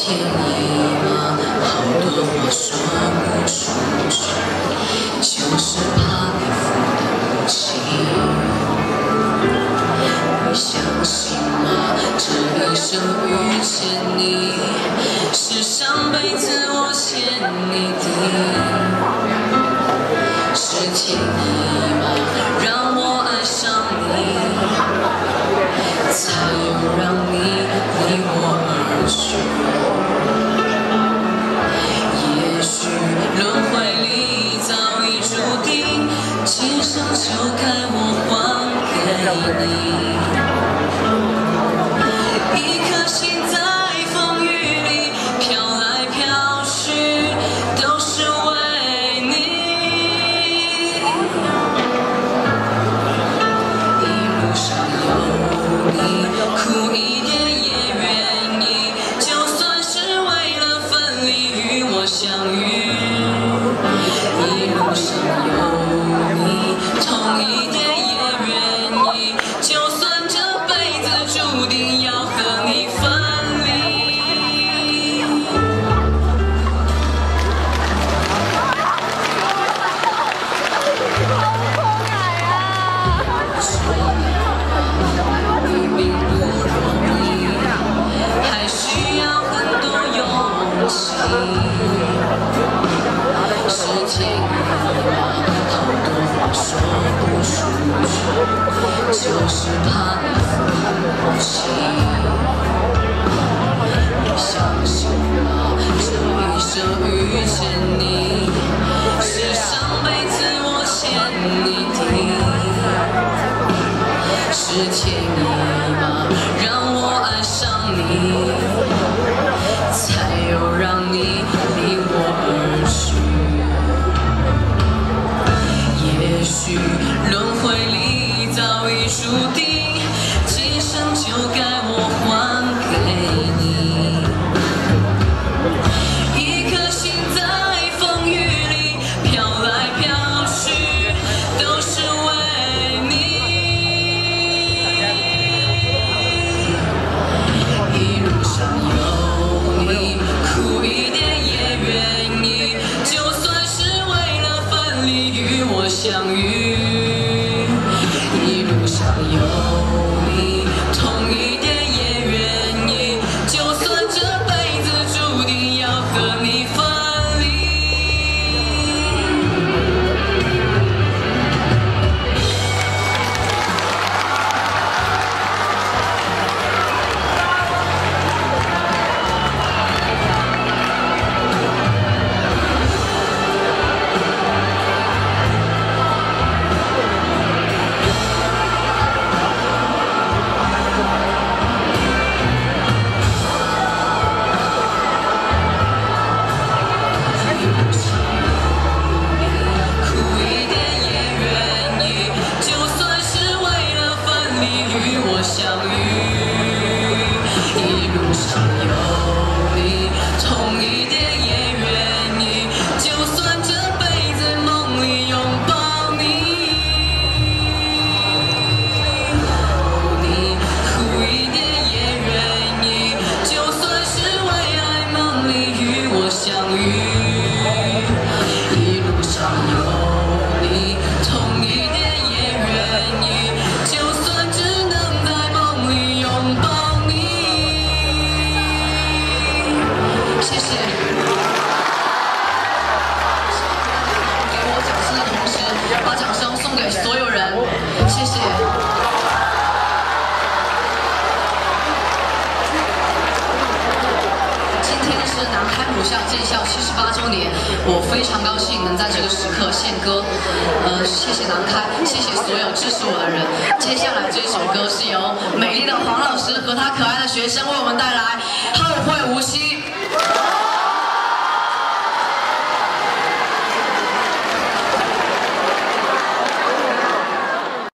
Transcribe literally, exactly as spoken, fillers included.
天意吗？好多话说不出去，就是怕你负不起。你相信吗？这一生遇见你，是上辈子我欠你的。是天意吗？让我爱上你，才又让你离我而去。也许轮回里早已注定，今生就该我还给你。一颗心在风雨里飘来飘去，都是为你。一路上有你，苦一点也愿意，就算是为了分离与我相遇。一路上有你，痛一点也愿意，就算这辈子注定要和你分离。你并不容易，还需要很多勇气。是天意吗？好多话说不出去，就是怕你负不起。你相信吗？这一生遇见你，是上辈子我欠你的。是天意吗？让我爱上你，才又让你离我而去。也许轮回里早已注定，今生就该我还给你。一颗心在风雨里飘来飘去，都是为你。一路上有你，苦一点也愿意，就算是为了分离与我相遇。一路上有你，痛一点也愿意，就算这辈子注定要和你分离。与我相遇，一路上有你，痛一点也愿意，就算这辈子梦里拥抱你。哦，你苦一点也愿意，就算是为爱梦里与我相遇。一路上有你，痛一点也愿意，就算只能在梦里拥抱你。谢谢。给我掌声的同时，把掌声送给所有人，谢谢。今天是南开母校建校七十八周年，我非常高兴能在这个时刻献歌。呃，谢谢南开，谢谢所有支持我的人。接下来这首歌是由美丽的黄老师和他可爱的学生为我们带来《后会无期》。